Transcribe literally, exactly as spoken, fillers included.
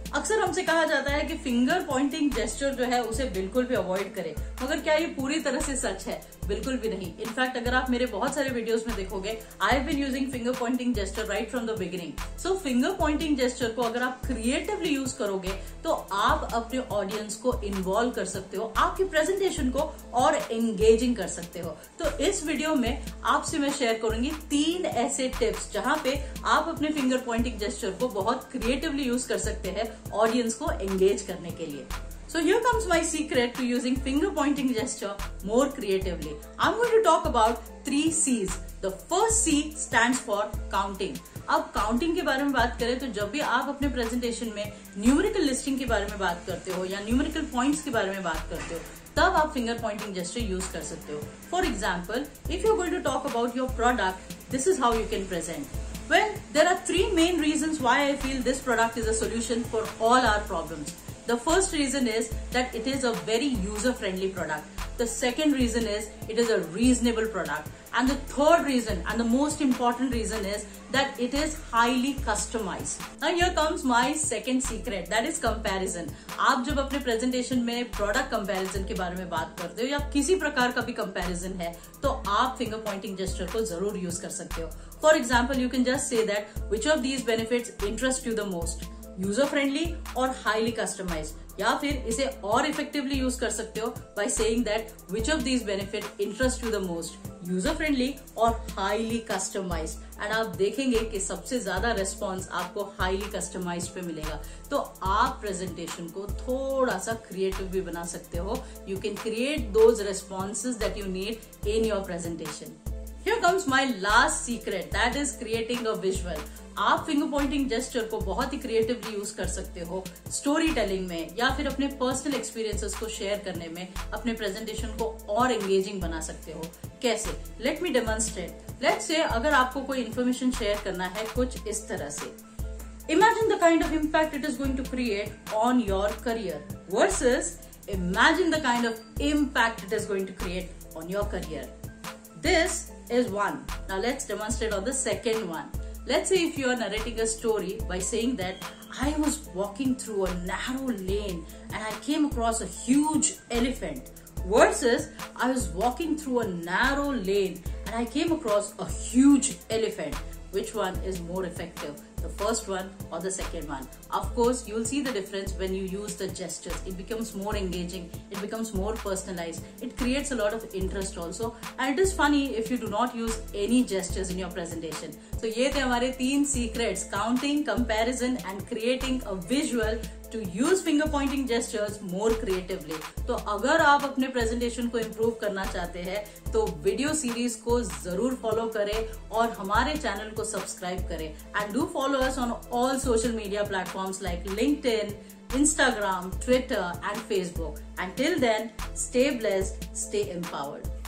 अक्सर हमसे कहा जाता है कि फिंगर पॉइंटिंग जेस्चर जो है उसे बिल्कुल भी अवॉइड करें, मगर क्या ये पूरी तरह से सच है? बिल्कुल भी नहीं। इनफैक्ट अगर आप मेरे बहुत सारे वीडियोस में देखोगे, I have been using finger pointing gesture right from the beginning. So finger pointing gesture को अगर आप क्रिएटिवली यूज करोगे तो आप अपने ऑडियंस को इन्वॉल्व कर सकते हो, आपकी प्रेजेंटेशन को और एंगेजिंग कर सकते हो। तो इस वीडियो में आपसे मैं शेयर करूंगी तीन ऐसे टिप्स जहां पे आप अपने फिंगर पॉइंटिंग जेस्चर को बहुत क्रिएटिवली यूज कर सकते हैं ऑडियंस को एंगेज करने के लिए। So here comes my secret to using finger pointing gesture more creatively. I'm going to talk about three C's. The first C stands for counting. अब काउंटिंग के बारे में बात करें तो जब भी आप अपने प्रेजेंटेशन में न्यूमेरिकल लिस्टिंग के बारे में बात करते हो या न्यूमेरिकल पॉइंट्स के बारे में बात करते हो, तब आप फिंगर पॉइंटिंग जेस्चर यूज कर सकते हो। For example, if you are going to talk about your product, this is how you can present. Well, there are three main reasons why I feel this product is a solution for all our problems. The first reason is that it is a very user-friendly product. The second reason is it is a reasonable product. And the third reason and the most important reason is that it is highly customized. Now here comes my second secret, that is comparison. आप जब अपने presentation में product comparison के बारे में बात करते हो या किसी प्रकार का भी comparison है, तो आप finger pointing gesture को जरूर use कर सकते हो. For example, you can just say that which of these benefits interest you the most, user friendly or highly customized. या फिर इसे और effectively use कर सकते हो by saying that which of these benefit interest you the most, user friendly or highly customized. And आप देखेंगे कि सबसे ज्यादा response आपको highly customized पे मिलेगा। तो आप presentation को थोड़ा सा creative भी बना सकते हो. You can create those responses that you need in your presentation. Here comes my last secret, that is creating a visual. आप फिंगर पॉइंटिंग जेस्चर को बहुत ही क्रिएटिवली यूज कर सकते हो स्टोरी टेलिंग में या फिर अपने पर्सनल एक्सपीरियंसेस को शेयर करने में, अपने प्रेजेंटेशन को और एंगेजिंग बना सकते हो। कैसे? Let me demonstrate. Let's say अगर आपको कोई इन्फॉर्मेशन शेयर करना है कुछ इस तरह से, imagine the kind of impact it is going to create on your career versus imagine the kind of impact it is going to create on your career. This is one. Now let's demonstrate on the second one. Let's say if you are narrating a story by saying that I was walking through a narrow lane and I came across a huge elephant versus I was walking through a narrow lane and I came across a huge elephant. Which one is more effective? The first one or the second one? Of course, you'll see the difference when you use the gestures. It becomes more engaging. It becomes more personalized. It creates a lot of interest also. And it is funny if you do not use any gestures in your presentation. So ये थे हमारे तीन secrets: counting, comparison, and creating a visual to use finger pointing gestures more creatively. तो अगर आप अपने presentation को improve करना चाहते हैं तो वीडियो सीरीज को जरूर फॉलो करें और हमारे चैनल को सब्सक्राइब करें. And do follow us on all social media platforms like LinkedIn, Instagram, Twitter, and Facebook. Until then, stay blessed, stay empowered.